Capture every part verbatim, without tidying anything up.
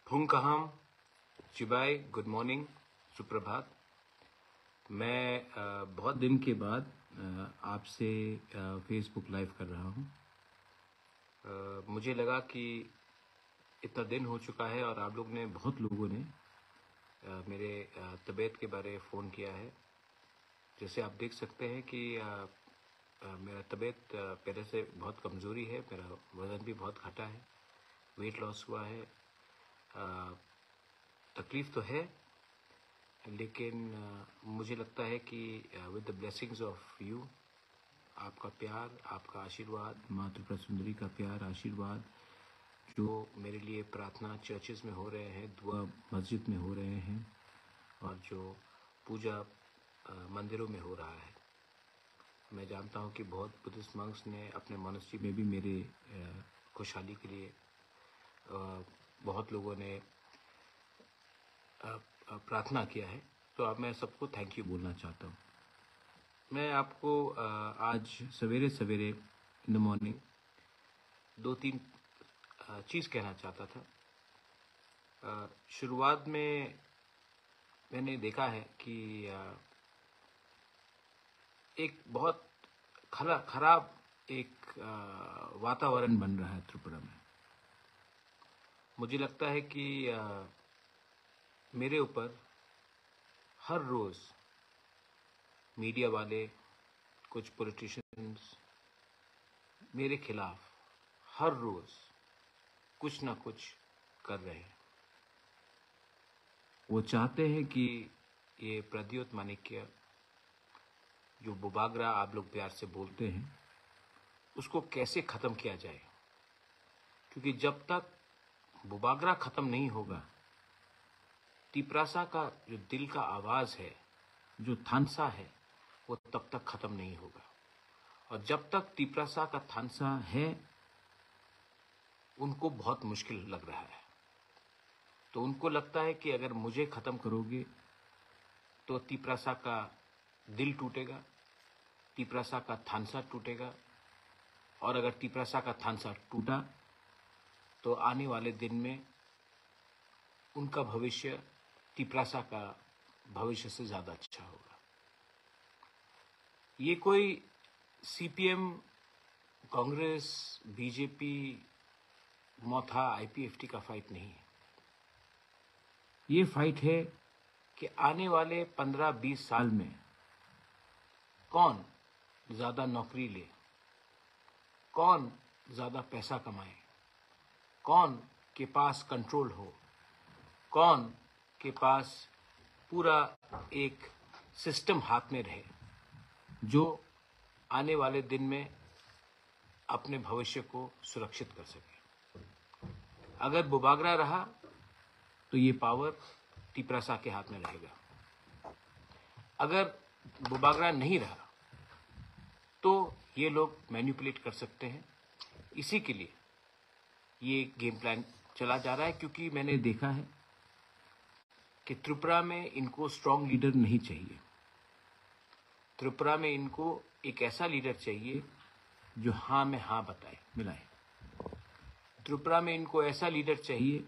फुंकहम, चिबाई, good morning, सुप्रभात। मैं आ, बहुत दिन के बाद आपसे फेसबुक लाइव कर रहा हूँ। आ, मुझे लगा कि इतना दिन हो चुका है और आप लोग ने बहुत लोगों ने आ, मेरे आ, तबीयत के बारे में फ़ोन किया है। जैसे आप देख सकते हैं कि आ, आ, मेरा तबीयत पहले से बहुत कमज़ोरी है, मेरा वज़न भी बहुत घटा है, वेट लॉस हुआ है। आ, तकलीफ़ तो है, लेकिन आ, मुझे लगता है कि with the blessings of you, आपका प्यार, आपका आशीर्वाद, माँ त्रिपुरा सुंदरी का प्यार, आशीर्वाद जो मेरे लिए प्रार्थना चर्चेस में हो रहे हैं, दुआ मस्जिद में हो रहे हैं और जो पूजा आ, मंदिरों में हो रहा है। मैं जानता हूँ कि बहुत बुद्धिस्ट मंक्स ने अपने मॉनेस्ट्री में भी मेरे खुशहाली के लिए आ, बहुत लोगों ने प्रार्थना किया है। तो अब मैं सबको थैंक यू बोलना चाहता हूँ। मैं आपको आज सवेरे सवेरे इन द मॉर्निंग दो तीन चीज़ कहना चाहता था। शुरुआत में मैंने देखा है कि एक बहुत खरा खराब एक वातावरण बन रहा है त्रिपुरा में। मुझे लगता है कि मेरे ऊपर हर रोज़ मीडिया वाले, कुछ पॉलिटिशियंस मेरे खिलाफ हर रोज़ कुछ ना कुछ कर रहे हैं। वो चाहते हैं कि ये प्रद्योत माणिक्य, जो बुबागरा आप लोग प्यार से बोलते हैं, उसको कैसे ख़त्म किया जाए, क्योंकि जब तक बुबागरा ख़त्म नहीं होगा, तिप्रासा का जो दिल का आवाज़ है, जो थानसा है, वो तब तक ख़त्म नहीं होगा। और जब तक तिप्रासा का थानसा है, उनको बहुत मुश्किल लग रहा है। तो उनको लगता है कि अगर मुझे ख़त्म करोगे तो तिप्रासा का दिल टूटेगा, तिप्रासा का थानसा टूटेगा, और अगर तिप्रासा का थानसा टूटा तो आने वाले दिन में उनका भविष्य तिप्रासा का भविष्य से ज़्यादा अच्छा होगा। ये कोई CPM, Congress, BJP, Motha, IPFT का फाइट नहीं है। ये फाइट है कि आने वाले पंद्रह बीस साल में कौन ज़्यादा नौकरी ले, कौन ज़्यादा पैसा कमाए, कौन के पास कंट्रोल हो, कौन के पास पूरा एक सिस्टम हाथ में रहे, जो आने वाले दिन में अपने भविष्य को सुरक्षित कर सके। अगर बुबागरा रहा तो ये पावर तिप्रासा के हाथ में रहेगा। अगर बुबागरा नहीं रहा तो ये लोग मैनिपुलेट कर सकते हैं। इसी के लिए ये गेम प्लान चला जा रहा है, क्योंकि मैंने देखा है कि त्रिपुरा में इनको स्ट्रॉन्ग लीडर नहीं चाहिए। त्रिपुरा में इनको एक ऐसा लीडर चाहिए जो हाँ में हाँ बताए, मिलाए। त्रिपुरा में इनको ऐसा लीडर चाहिए,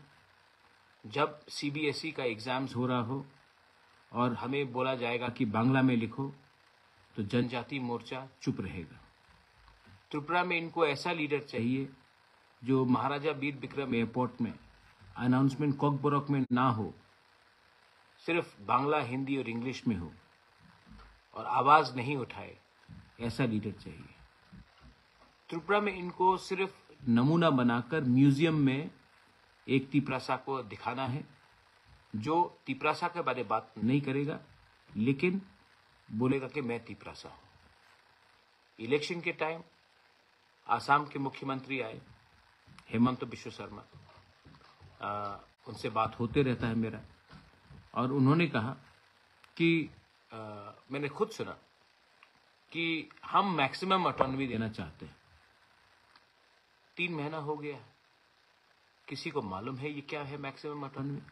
जब सीबीएसई का एग्ज़ाम्स हो रहा हो और हमें बोला जाएगा कि बांग्ला में लिखो, तो जनजाति मोर्चा चुप रहेगा। त्रिपुरा में इनको ऐसा लीडर चाहिए जो महाराजा वीर विक्रम एयरपोर्ट में अनाउंसमेंट कॉकबोरक में ना हो, सिर्फ बांग्ला, हिंदी और इंग्लिश में हो और आवाज़ नहीं उठाए, ऐसा लीडर चाहिए। त्रिपुरा में इनको सिर्फ नमूना बनाकर म्यूजियम में एक तिप्रासा को दिखाना है, जो तिप्रासा के बारे में बात नहीं करेगा, लेकिन बोलेगा कि मैं तिप्रासा हूँ। इलेक्शन के टाइम आसाम के मुख्यमंत्री आए, हेमंत बिश्व शर्मा, आ, उनसे बात होते रहता है मेरा, और उन्होंने कहा कि आ, मैंने खुद सुना कि हम मैक्सिमम ऑटोनॉमी देना चाहते हैं। तीन महीना हो गया, किसी को मालूम है ये क्या है मैक्सिमम ऑटोनॉमी?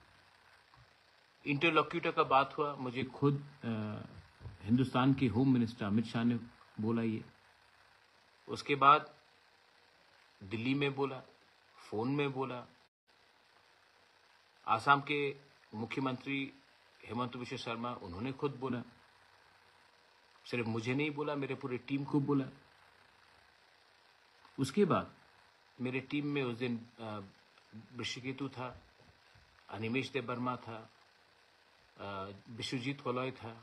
इंटरलॉक्यूटर का बात हुआ, मुझे खुद आ, हिंदुस्तान के होम मिनिस्टर अमित शाह ने बोला ये। उसके बाद दिल्ली में बोला, फोन में बोला, आसाम के मुख्यमंत्री हेमंत बिश्व शर्मा, उन्होंने खुद बोला, सिर्फ मुझे नहीं बोला, मेरे पूरे टीम को बोला। उसके बाद मेरे टीम में उस दिन वृषिकेतु था, अनिमेश देव वर्मा था, विश्वजीत कोलॉय था,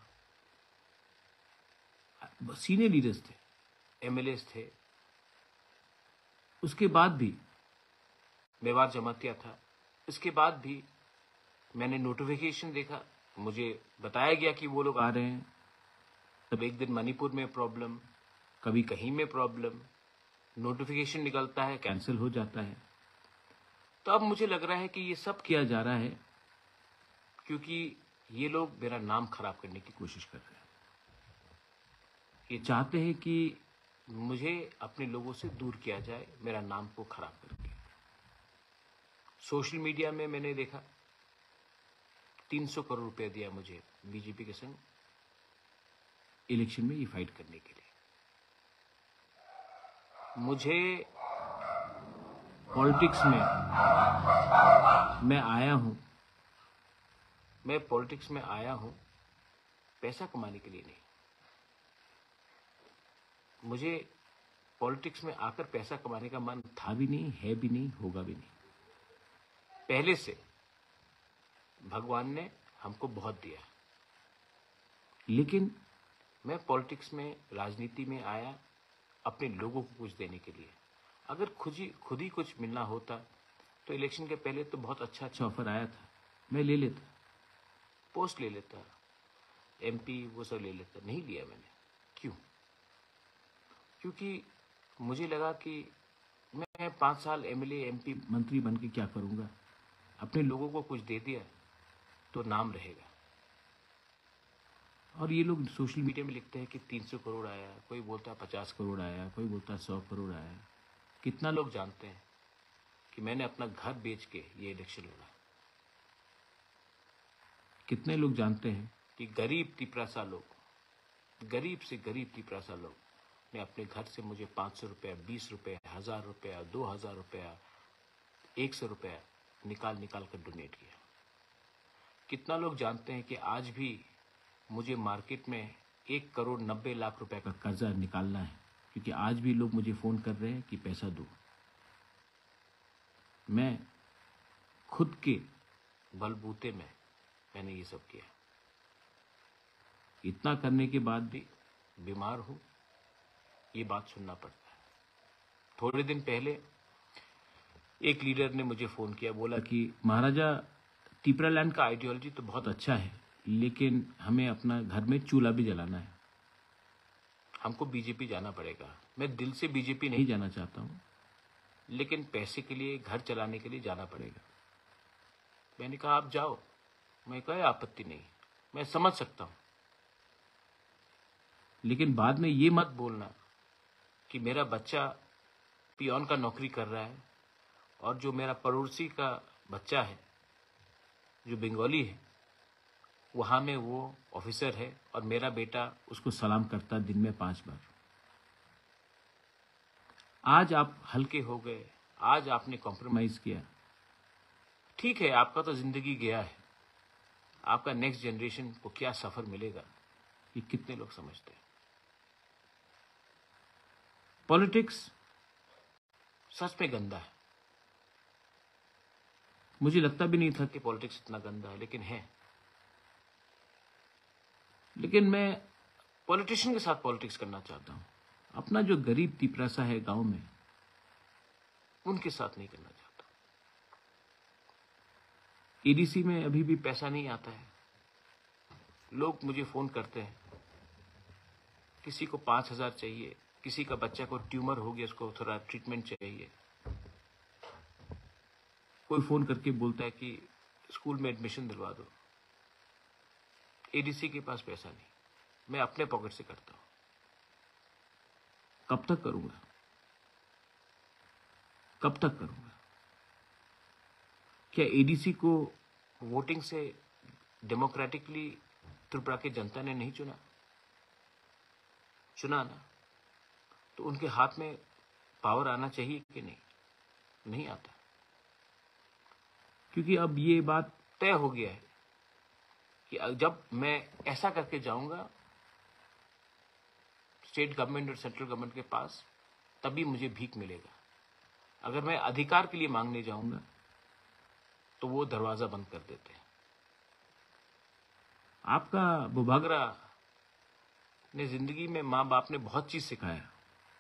सीनियर लीडर्स थे, एमएलएस थे। उसके बाद भी मेवाड़ जमातिया था। इसके बाद भी मैंने नोटिफिकेशन देखा, मुझे बताया गया कि वो लोग आ रहे हैं। तब एक दिन मणिपुर में प्रॉब्लम, कभी कहीं में प्रॉब्लम, नोटिफिकेशन निकलता है, कैंसिल हो जाता है। तो अब मुझे लग रहा है कि ये सब किया जा रहा है क्योंकि ये लोग मेरा नाम खराब करने की कोशिश कर रहे हैं। ये चाहते हैं कि मुझे अपने लोगों से दूर किया जाए, मेरा नाम को खराब करके। सोशल मीडिया में मैंने देखा तीन सौ करोड़ रुपए दिया मुझे बीजेपी के संग इलेक्शन में ये फाइट करने के लिए। मुझे पॉलिटिक्स में मैं आया हूं मैं पॉलिटिक्स में आया हूं पैसा कमाने के लिए नहीं। मुझे पॉलिटिक्स में आकर पैसा कमाने का मन था भी नहीं, है भी नहीं, होगा भी नहीं। पहले से भगवान ने हमको बहुत दिया, लेकिन मैं पॉलिटिक्स में, राजनीति में आया अपने लोगों को कुछ देने के लिए। अगर खुद ही खुद ही कुछ मिलना होता तो इलेक्शन के पहले तो बहुत अच्छा अच्छा ऑफर आया था, मैं ले लेता, पोस्ट ले लेता, एमपी वो सब ले लेता। नहीं लिया मैंने। क्यों? क्योंकि मुझे लगा कि मैं पाँच साल एमएलए, एमपी, मंत्री बन के क्या करूंगा। अपने लोगों को कुछ दे दिया तो नाम रहेगा। और ये लोग सोशल मीडिया में लिखते हैं कि तीन सौ करोड़ आया, कोई बोलता है पचास करोड़ आया, कोई बोलता है सौ करोड़ आया। कितना लोग जानते हैं कि मैंने अपना घर बेच के ये इलेक्शन लड़ा? कितने लोग जानते हैं कि गरीब तिपरासा लोग, गरीब से गरीब तिपरासा लोग ने अपने घर से मुझे पाँच सौ रुपया, बीस रुपया, हजार रुपया, दो हजार रुपया, एक सौ रुपया निकाल निकाल कर डोनेट किया? कितना लोग जानते हैं कि आज भी मुझे मार्केट में एक करोड़ नब्बे लाख रुपए का कर्जा निकालना है, क्योंकि आज भी लोग मुझे फोन कर रहे हैं कि पैसा दो। मैं खुद के बलबूते में मैंने ये सब किया। इतना करने के बाद भी बीमार हूं, ये बात सुनना पड़ता है। थोड़े दिन पहले एक लीडर ने मुझे फोन किया, बोला कि महाराजा टिपरालैंड का आइडियोलॉजी तो बहुत अच्छा है, लेकिन हमें अपना घर में चूल्हा भी जलाना है, हमको बीजेपी जाना पड़ेगा। मैं दिल से बीजेपी नहीं जाना चाहता हूं, लेकिन पैसे के लिए, घर चलाने के लिए जाना पड़ेगा। मैंने कहा आप जाओ, मैं कोई आपत्ति नहीं, मैं समझ सकता हूं, लेकिन बाद में ये मत बोलना कि मेरा बच्चा पियोन का नौकरी कर रहा है और जो मेरा पड़ोसी का बच्चा है जो बंगाली है, वहां में वो ऑफिसर है और मेरा बेटा उसको सलाम करता दिन में पांच बार। आज आप हल्के हो गए, आज आपने कॉम्प्रोमाइज किया, ठीक है, आपका तो जिंदगी गया है, आपका नेक्स्ट जनरेशन को क्या सफर मिलेगा ये कितने लोग समझते हैं। पॉलिटिक्स सच में गंदा है। मुझे लगता भी नहीं था कि पॉलिटिक्स इतना गंदा है, लेकिन है। लेकिन मैं पॉलिटिशियन के साथ पॉलिटिक्स करना चाहता हूं। अपना जो गरीब तिपरासा है गांव में, उनके साथ नहीं करना चाहता। ईडीसी में अभी भी पैसा नहीं आता है। लोग मुझे फोन करते हैं, किसी को पांच हजार चाहिए, किसी का बच्चा को ट्यूमर हो गया, उसको थोड़ा ट्रीटमेंट चाहिए। कोई फोन करके बोलता है कि स्कूल में एडमिशन दिलवा दो। एडीसी के पास पैसा नहीं, मैं अपने पॉकेट से करता हूं। कब तक करूंगा? कब तक करूंगा? क्या एडीसी को वोटिंग से डेमोक्रेटिकली त्रिपुरा की जनता ने नहीं चुना? चुना ना, तो उनके हाथ में पावर आना चाहिए कि नहीं? नहीं आता, क्योंकि अब ये बात तय हो गया है कि जब मैं ऐसा करके जाऊंगा स्टेट गवर्नमेंट और सेंट्रल गवर्नमेंट के पास, तभी मुझे भीख मिलेगा। अगर मैं अधिकार के लिए मांगने जाऊंगा तो वो दरवाजा बंद कर देते हैं। आपका बुभागरा ने जिंदगी में माँ बाप ने बहुत चीज सिखाया।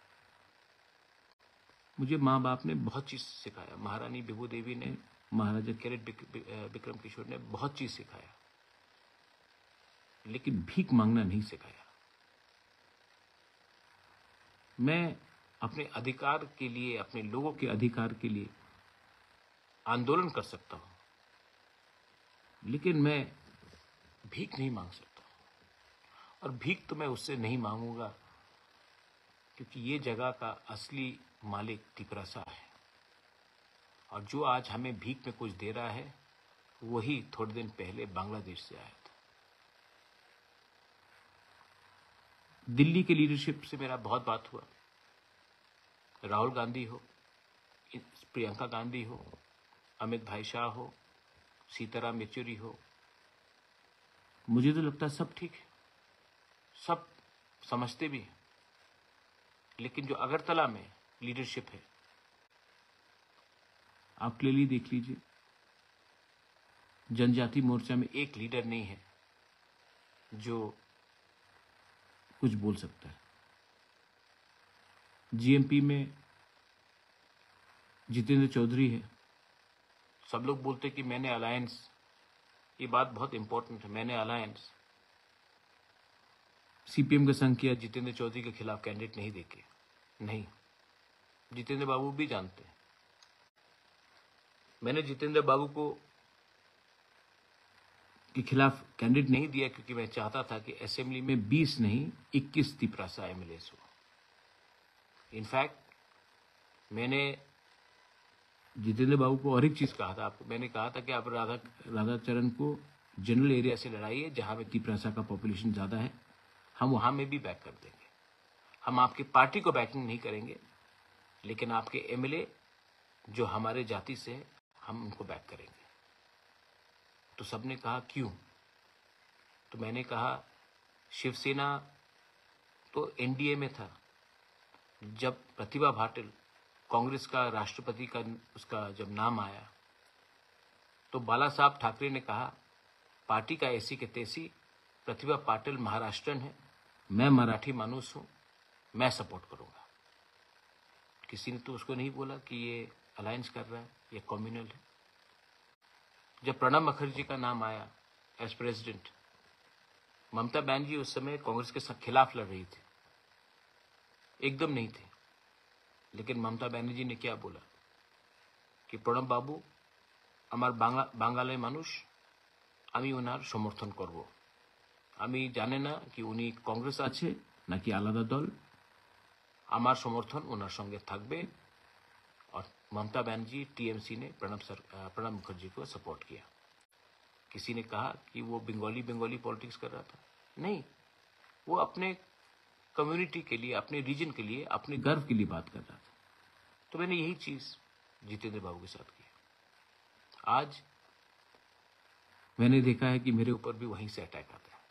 मुझे माँ बाप ने बहुत चीज सिखाया। महारानी विभू देवी ने, महाराजा कैरेट विक्रम किशोर ने बहुत चीज सिखाया, लेकिन भीख मांगना नहीं सिखाया। मैं अपने अधिकार के लिए, अपने लोगों के अधिकार के लिए आंदोलन कर सकता हूं, लेकिन मैं भीख नहीं मांग सकता। और भीख तो मैं उससे नहीं मांगूंगा, क्योंकि ये जगह का असली मालिक तिपरासा है। और जो आज हमें भीख में कुछ दे रहा है, वही थोड़े दिन पहले बांग्लादेश से आया था। दिल्ली के लीडरशिप से मेरा बहुत बात हुआ। राहुल गांधी हो, प्रियंका गांधी हो, अमित भाई शाह हो, सीताराम येचुरी हो, मुझे तो लगता है सब ठीक है, सब समझते भी हैं। लेकिन जो अगरतला में लीडरशिप है, आप क्लियरली देख लीजिए, जनजाति मोर्चा में एक लीडर नहीं है जो कुछ बोल सकता है। जीएमपी में जितेंद्र चौधरी है। सब लोग बोलते कि मैंने अलायंस, ये बात बहुत इंपॉर्टेंट है, मैंने अलायंस सीपीएम का संग किया जितेंद्र चौधरी के खिलाफ कैंडिडेट नहीं देके। नहीं, जितेंद्र बाबू भी जानते हैं। मैंने जितेंद्र बाबू को के खिलाफ कैंडिडेट नहीं दिया क्योंकि मैं चाहता था कि असेंबली में बीस नहीं इक्कीस तिपरासा एमएलएस हो। इनफैक्ट मैंने जितेंद्र बाबू को और एक चीज कहा था आपको, मैंने कहा था कि आप राधा राधाचरण को जनरल एरिया से लड़ाइए जहां पे तिपरासा का पॉपुलेशन ज्यादा है, हम वहां में भी बैक कर देंगे। हम आपकी पार्टी को बैकिंग नहीं करेंगे, लेकिन आपके एमएलए जो हमारे जाति से है, हम उनको बैक करेंगे। तो सबने कहा क्यों? तो मैंने कहा शिवसेना तो एनडीए में था। जब प्रतिभा पाटिल कांग्रेस का राष्ट्रपति का उसका जब नाम आया, तो बाला साहब ठाकरे ने कहा पार्टी का ऐसी के तैसी, प्रतिभा पाटिल महाराष्ट्रन है, मैं मराठी मानुस हूं, मैं सपोर्ट करूंगा। किसी ने तो उसको नहीं बोला कि ये अलायंस कर रहा है, ये कम्युनल है। जब प्रणब मुखर्जी का नाम आया एज प्रेसिडेंट, ममता बनर्जी उस समय कांग्रेस के खिलाफ लड़ रही थी, एकदम नहीं थे। लेकिन ममता बनर्जी ने क्या बोला कि प्रणब बाबू আমার বাংলা বাঙালি মানুষ, আমি ওনার সমর্থন করব। আমি জানি না कि উনি कांग्रेस আছে নাকি আলাদা দল, আমার সমর্থন ওনার সঙ্গে থাকবে। और ममता बनर्जी टीएमसी ने प्रणब सर प्रणब मुखर्जी को सपोर्ट किया। किसी ने कहा कि वो बंगाली बंगाली पॉलिटिक्स कर रहा था, नहीं, वो अपने कम्युनिटी के लिए, अपने रीजन के लिए, अपने गर्व के लिए बात कर रहा था। तो मैंने यही चीज जितेंद्र बाबू के साथ की। आज मैंने देखा है कि मेरे ऊपर भी वहीं से अटैक आता है।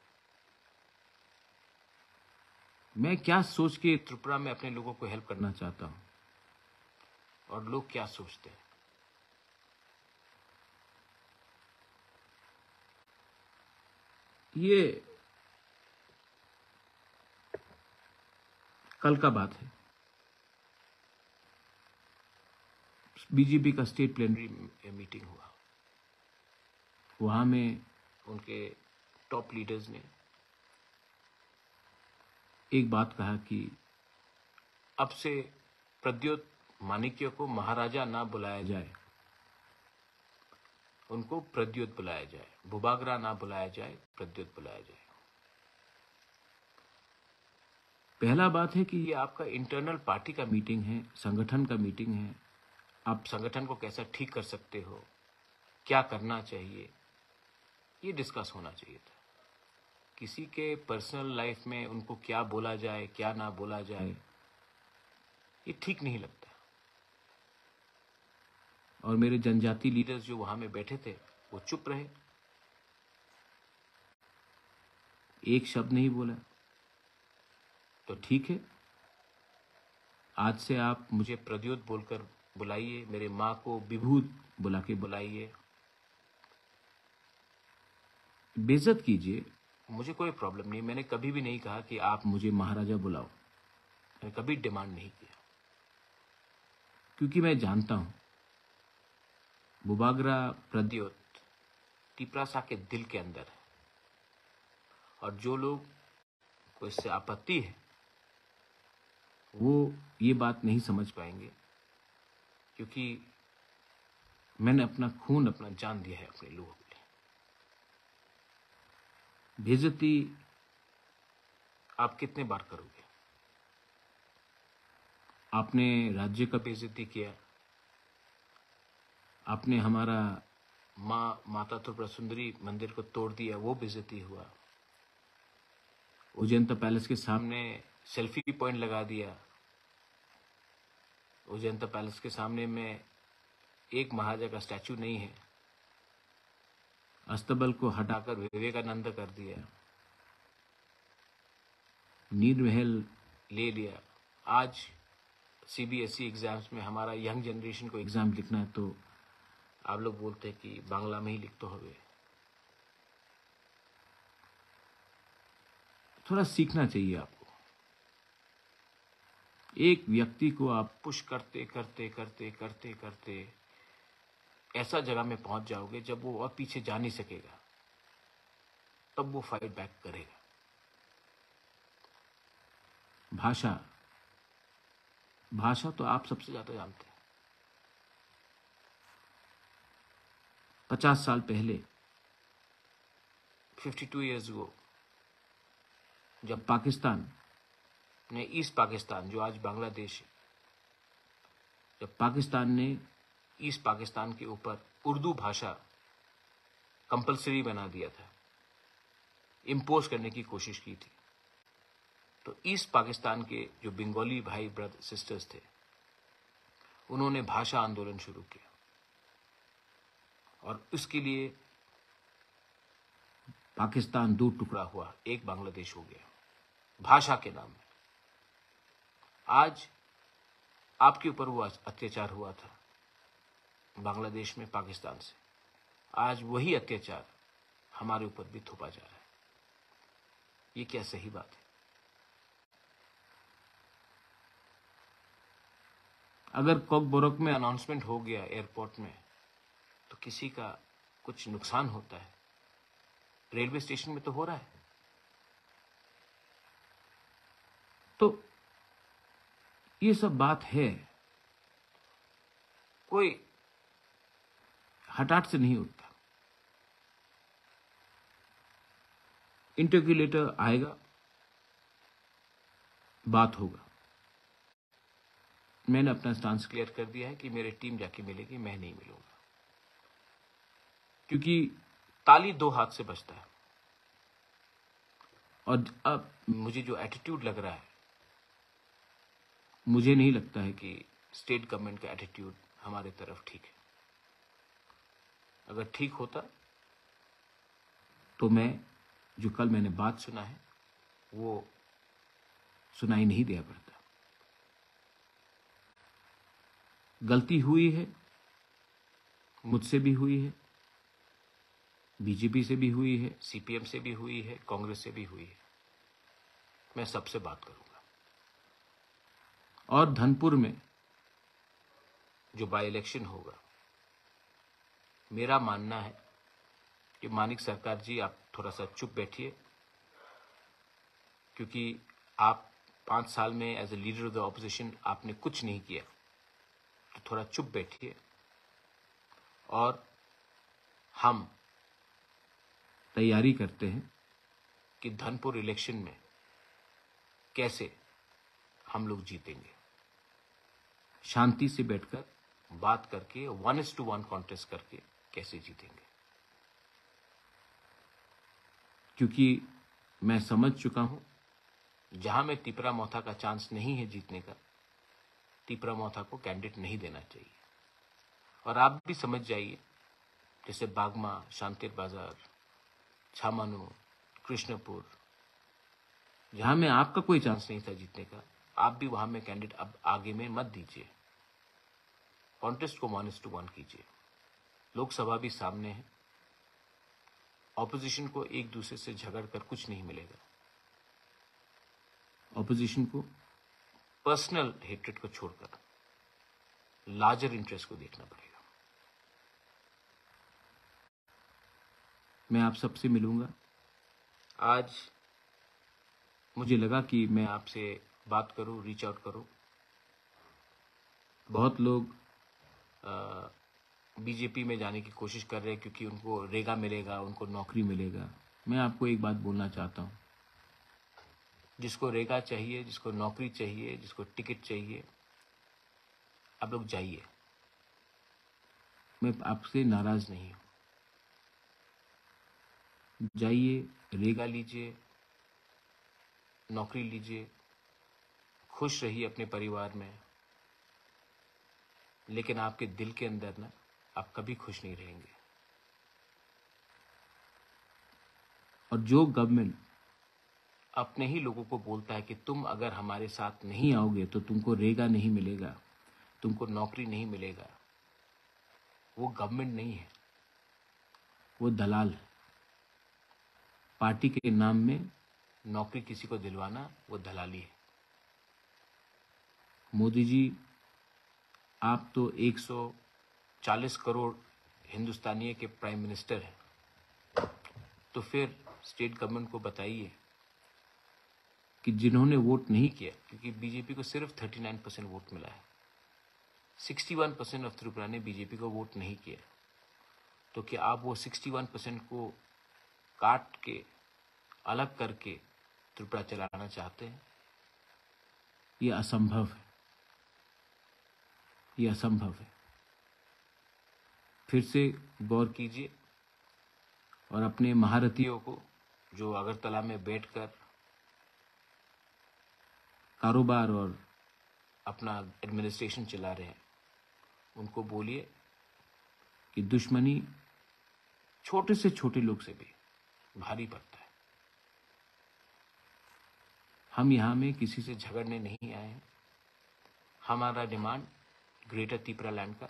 मैं क्या सोच के त्रिपुरा में अपने लोगों को हेल्प करना चाहता हूं और लोग क्या सोचते हैं। ये कल का बात है। बीजेपी का स्टेट प्लेनरी मीटिंग हुआ, वहां में उनके टॉप लीडर्स ने एक बात कहा कि अब से प्रद्योत माणिक्य को महाराजा ना बुलाया जाए, उनको प्रद्योत बुलाया जाए, बुबागरा ना बुलाया जाए, प्रद्योत बुलाया जाए। पहला बात है कि ये आपका इंटरनल पार्टी का मीटिंग है, संगठन का मीटिंग है। आप संगठन को कैसा ठीक कर सकते हो, क्या करना चाहिए, ये डिस्कस होना चाहिए था। किसी के पर्सनल लाइफ में उनको क्या बोला जाए, क्या ना बोला जाए, ये ठीक नहीं लगता। और मेरे जनजाति लीडर्स जो वहां में बैठे थे वो चुप रहे, एक शब्द नहीं बोला। तो ठीक है, आज से आप मुझे प्रद्योत बोलकर बुलाइए, मेरे माँ को विभूत बुला के बुलाइए, बेइज्जत कीजिए, मुझे कोई प्रॉब्लम नहीं। मैंने कभी भी नहीं कहा कि आप मुझे महाराजा बुलाओ, मैंने कभी डिमांड नहीं किया, क्योंकि मैं जानता हूं बुबागरा प्रद्योत टिपरासा के दिल के अंदर है, और जो लोग को इससे आपत्ति है वो ये बात नहीं समझ पाएंगे, क्योंकि मैंने अपना खून, अपना जान दिया है अपने लोगों के लिए। बेइज्जती आप कितने बार करोगे? आपने राज्य का बेइज्जती किया, आपने हमारा माँ माता त्रिपुरा सुंदरी मंदिर को तोड़ दिया, वो बेइज्जती हुआ। उजैंता पैलेस के सामने सेल्फी पॉइंट लगा दिया। उजैंता पैलेस के सामने में एक महाराजा का स्टैचू नहीं है, अस्तबल को हटाकर विवेकानंद कर दिया, नीर महल ले लिया। आज सीबीएसई एग्जाम्स में हमारा यंग जनरेशन को एग्जाम लिखना है तो आप लोग बोलते हैं कि बांग्ला में ही लिख तो होवे। थोड़ा सीखना चाहिए आपको। एक व्यक्ति को आप पुश करते करते करते करते करते ऐसा जगह में पहुंच जाओगे जब वो और पीछे जा नहीं सकेगा, तब वो फाइट बैक करेगा। भाषा भाषा तो आप सबसे ज्यादा जानते हैं। पचास साल पहले, फिफ्टी टू ईयर्स अगो, जब पाकिस्तान ने ईस्ट पाकिस्तान, जो आज बांग्लादेश है, जब पाकिस्तान ने ईस्ट पाकिस्तान के ऊपर उर्दू भाषा कंपलसरी बना दिया था, इम्पोज करने की कोशिश की थी, तो ईस्ट पाकिस्तान के जो बंगाली भाई ब्रदर सिस्टर्स थे, उन्होंने भाषा आंदोलन शुरू किया, और उसके लिए पाकिस्तान दो टुकड़ा हुआ, एक बांग्लादेश हो गया भाषा के नाम में। आज आपके ऊपर वो अत्याचार हुआ था बांग्लादेश में पाकिस्तान से, आज वही अत्याचार हमारे ऊपर भी थोपा जा रहा है। ये क्या सही बात है? अगर कॉकबोरोक में अनाउंसमेंट हो गया एयरपोर्ट में तो किसी का कुछ नुकसान होता है, रेलवे स्टेशन में तो हो रहा है। तो ये सब बात है, कोई हठात से नहीं उठता। इंटरक्यूलेटर आएगा, बात होगा। मैंने अपना स्टांस क्लियर कर दिया है कि मेरी टीम जाके मिलेगी, मैं नहीं मिलूंगा, क्योंकि ताली दो हाथ से बजता है। और अब मुझे जो एटीट्यूड लग रहा है, मुझे नहीं लगता है कि स्टेट गवर्नमेंट का एटीट्यूड हमारे तरफ ठीक है। अगर ठीक होता तो मैं जो कल मैंने बात सुना है वो सुनाई नहीं दिया पड़ता। गलती हुई है, मुझसे भी हुई है, बीजेपी से भी हुई है, सीपीएम से भी हुई है, कांग्रेस से भी हुई है। मैं सबसे बात करूंगा। और धनपुर में जो बाई इलेक्शन होगा, मेरा मानना है कि मानिक सरकार जी आप थोड़ा सा चुप बैठिए, क्योंकि आप पांच साल में as a leader of the opposition आपने कुछ नहीं किया, तो थोड़ा चुप बैठिए और हम तैयारी करते हैं कि धनपुर इलेक्शन में कैसे हम लोग जीतेंगे। शांति से बैठकर बात करके one is to one contest करके कैसे जीतेंगे, क्योंकि मैं समझ चुका हूं जहां में तिपरा मोथा का चांस नहीं है जीतने का, तिपरा मोथा को कैंडिडेट नहीं देना चाहिए। और आप भी समझ जाइए, जैसे बागमा, शांतिर बाजार, छामानू, कृष्णपुर, जहां में आपका कोई चांस नहीं था जीतने का, आप भी वहां में कैंडिडेट अब आगे में मत दीजिए। कॉन्टेस्ट को वन इज टू वन कीजिए। लोकसभा भी सामने है। ऑपोजिशन को एक दूसरे से झगड़ कर कुछ नहीं मिलेगा। ऑपोजिशन को पर्सनल हेट्रेड को छोड़कर लार्जर इंटरेस्ट को देखना पड़ेगा। मैं आप सबसे मिलूंगा। आज मुझे लगा कि मैं आपसे बात करूं, रीच आउट करूं। बहुत लोग बीजेपी में जाने की कोशिश कर रहे हैं क्योंकि उनको रेगा मिलेगा, उनको नौकरी मिलेगा। मैं आपको एक बात बोलना चाहता हूं, जिसको रेगा चाहिए, जिसको नौकरी चाहिए, जिसको टिकट चाहिए, आप लोग जाइए। मैं आपसे नाराज नहीं हूं। जाइए, रेगा लीजिए, नौकरी लीजिए, खुश रहिए अपने परिवार में, लेकिन आपके दिल के अंदर ना आप कभी खुश नहीं रहेंगे। और जो गवर्नमेंट अपने ही लोगों को बोलता है कि तुम अगर हमारे साथ नहीं आओगे तो तुमको रेगा नहीं मिलेगा, तुमको नौकरी नहीं मिलेगा, वो गवर्नमेंट नहीं है, वो दलाल है। पार्टी के नाम में नौकरी किसी को दिलवाना वो दलाली है। मोदी जी, आप तो एक सौ चालीस करोड़ हिंदुस्तानियों के प्राइम मिनिस्टर हैं, तो फिर स्टेट गवर्नमेंट को बताइए कि जिन्होंने वोट नहीं किया, क्योंकि बीजेपी को सिर्फ उनतालीस परसेंट वोट मिला है, इकसठ परसेंट ऑफ त्रिपुरा ने बीजेपी को वोट नहीं किया, तो क्या आप वो इकसठ परसेंट को काट के अलग करके त्रिपुरा चलाना चाहते हैं? ये असंभव है, ये असंभव है। फिर से गौर कीजिए और अपने महारथियों को जो अगरतला में बैठकर कारोबार और अपना एडमिनिस्ट्रेशन चला रहे हैं, उनको बोलिए कि दुश्मनी छोटे से छोटे लोग से भी भारी पड़ता है। हम यहां में किसी से झगड़ने नहीं आए हैं। हमारा डिमांड ग्रेटर त्रिपुरा लैंड का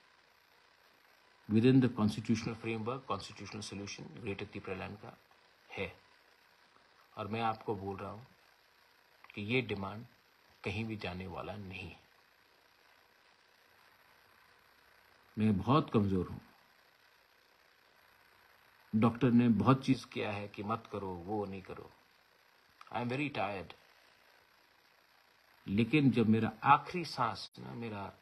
within the constitutional framework, constitutional solution greater Tripura land का है। और मैं आपको बोल रहा हूं कि ये डिमांड कहीं भी जाने वाला नहीं है। मैं बहुत कमजोर हूं। डॉक्टर ने बहुत चीज किया है कि मत करो, वो नहीं करो। I am very tired. लेकिन जब मेरा आखिरी सांस ना मेरा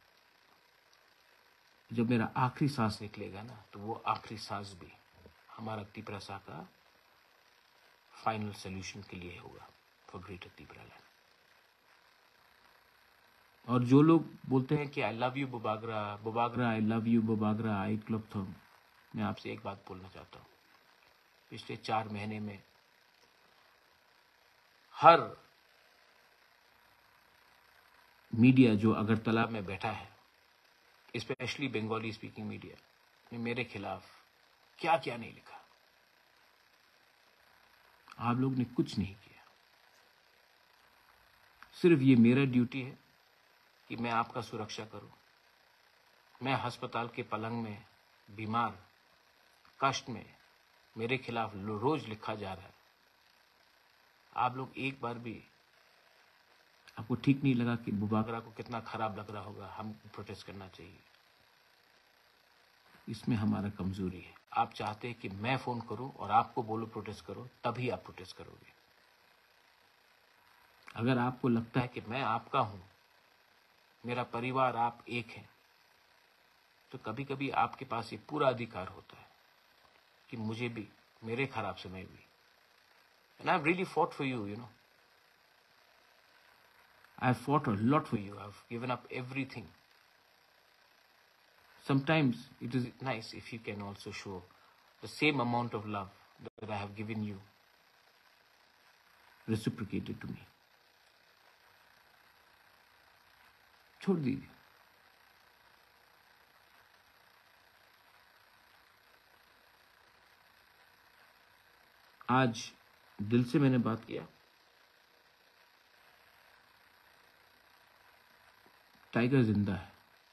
जब मेरा आखिरी सांस निकलेगा ना, तो वो आखिरी सांस भी हमारा त्रिपुरा सा का फाइनल सोल्यूशन के लिए होगा फॉर ग्रेटर त्रिपुरा लैंड। और जो लोग बोलते हैं कि I love you Bubagra, Bubagra I love you, Bubagra I club them, मैं आपसे एक बात बोलना चाहता हूं। पिछले चार महीने में हर मीडिया जो अगरतला में बैठा है, स्पेशली बंगाली स्पीकिंग मीडिया, ने मेरे खिलाफ क्या क्या नहीं लिखा। आप लोग ने कुछ नहीं किया। सिर्फ ये मेरा ड्यूटी है कि मैं आपका सुरक्षा करूं। मैं अस्पताल के पलंग में बीमार, कष्ट में, मेरे खिलाफ रोज लिखा जा रहा है। आप लोग एक बार भी, आपको ठीक नहीं लगा कि बुबागरा को कितना खराब लग रहा होगा, हम प्रोटेस्ट करना चाहिए। इसमें हमारा कमजोरी है। आप चाहते हैं कि मैं फोन करूं और आपको बोलो प्रोटेस्ट करो, तभी आप प्रोटेस्ट करोगे। अगर आपको लगता है कि मैं आपका हूं, मेरा परिवार आप एक हैं, तो कभी कभी आपके पास ये पूरा अधिकार होता है कि मुझे भी, मेरे खराब समय भी, and I've really fought for you, you know. I've fought a lot for you. I've given up everything. Sometimes it is nice if you can also show the same amount of love that I have given you, reciprocated to me. छोड़ दीजिए। आज दिल से मैंने बात किया। Tiger जिंदा है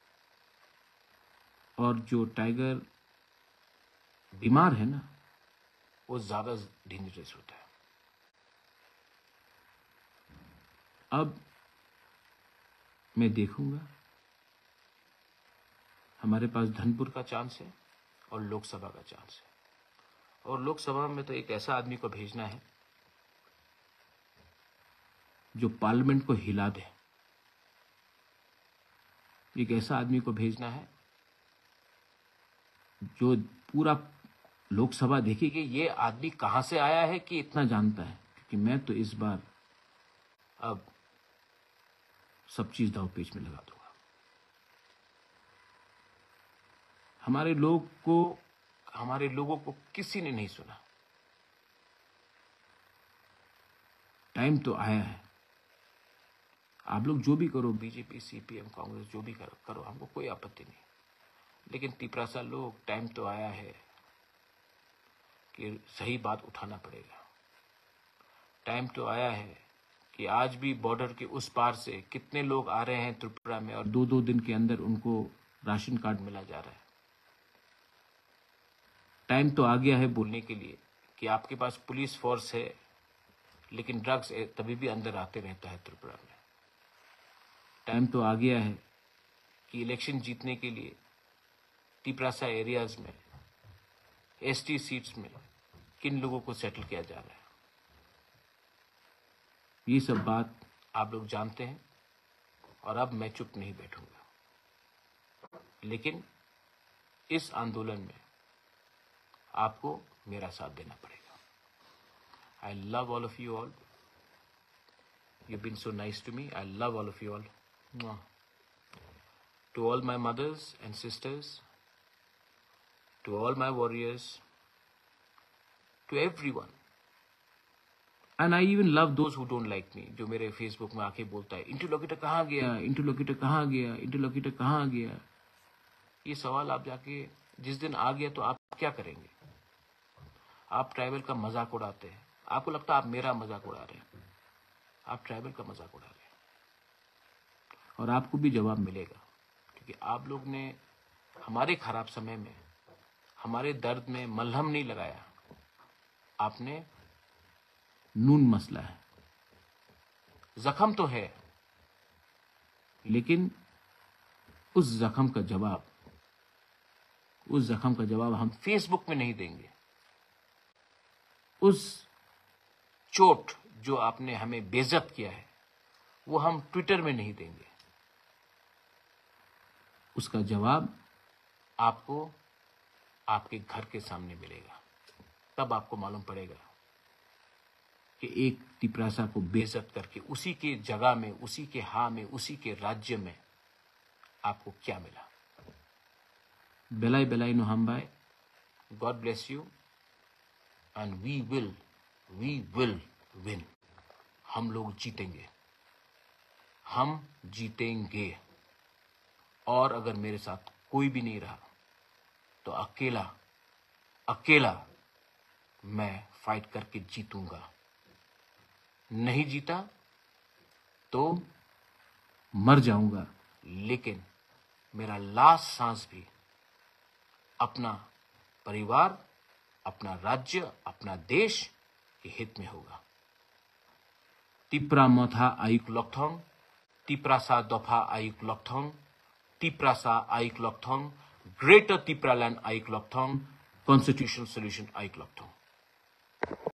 और जो टाइगर बीमार है ना, वो ज्यादा डेंजरस होता है। अब मैं देखूंगा, हमारे पास धनपुर का चांस है और लोकसभा का चांस है, और लोकसभा में तो एक ऐसा आदमी को भेजना है जो पार्लियामेंट को हिला दे। एक ऐसा आदमी को भेजना है जो पूरा लोकसभा देखे कि ये आदमी कहां से आया है कि इतना जानता है। क्योंकि मैं तो इस बार अब सब चीज दांव-पेच में लगा दूंगा। हमारे लोग को हमारे लोगों को किसी ने नहीं सुना। टाइम तो आया है। आप लोग जो भी करो, बीजेपी, सीपीएम, कांग्रेस, जो भी करो करो हमको कोई आपत्ति नहीं, लेकिन तिपरासा लोग, टाइम तो आया है कि सही बात उठाना पड़ेगा। टाइम तो आया है कि आज भी बॉर्डर के उस पार से कितने लोग आ रहे हैं त्रिपुरा में और दो दो दिन के अंदर उनको राशन कार्ड मिला जा रहा है। टाइम तो आ गया है बोलने के लिए कि आपके पास पुलिस फोर्स है, लेकिन ड्रग्स तभी भी अंदर आते रहता है त्रिपुरा में। टाइम तो आ गया है कि इलेक्शन जीतने के लिए तिपरासा एरियाज में, एसटी सीट्स में किन लोगों को सेटल किया जा रहा है। ये सब बात आप लोग जानते हैं और अब मैं चुप नहीं बैठूंगा। लेकिन इस आंदोलन में आपको मेरा साथ देना पड़ेगा। I love all of you all. You been so nice to me. I love all of you all. To all my mothers and sisters, to all my warriors, to everyone, and I even love those who don't like me, जो मेरे Facebook में आके बोलता है interlocutor कहाँ गया, interlocutor कहाँ गया, इंटरलोक्यूटर कहाँ गया। ये सवाल आप जाके जिस दिन आ गया तो आप क्या करेंगे? आप ट्राइबल का मजाक उड़ाते हैं। आपको लगता है आप मेरा मजाक उड़ा रहे हैं, आप ट्राइबल का मजाक उड़ा रहे हैं। और आपको भी जवाब मिलेगा, क्योंकि आप लोग ने हमारे खराब समय में, हमारे दर्द में मलहम नहीं लगाया, आपने नून मसला है। जख्म तो है, लेकिन उस जख्म का जवाब उस जख्म का जवाब हम फेसबुक में नहीं देंगे। उस चोट जो आपने हमें बेइज्जत किया है, वो हम ट्विटर में नहीं देंगे। उसका जवाब आपको आपके घर के सामने मिलेगा। तब आपको मालूम पड़ेगा कि एक तिपरासा को बेइज्जत करके उसी के जगह में, उसी के हाँ में, उसी के राज्य में आपको क्या मिला। बेलाई बेलाई नो हम बाय। God bless you and we will we will win. हम लोग जीतेंगे, हम जीतेंगे। और अगर मेरे साथ कोई भी नहीं रहा तो अकेला अकेला मैं फाइट करके जीतूंगा। नहीं जीता तो मर जाऊंगा, लेकिन मेरा लास्ट सांस भी अपना परिवार, अपना राज्य, अपना देश के हित में होगा। तिप्रा मथा आयुक लॉकथोंग, तिप्रासा दफा आयुक लॉकथोंग, तिप्रासा आयुक लॉकथोंग, ग्रेटर तिप्रालैंड आयुक लॉकथोंग, कॉन्स्टिट्यूशनल सॉल्यूशन आयुक लॉकथोंग।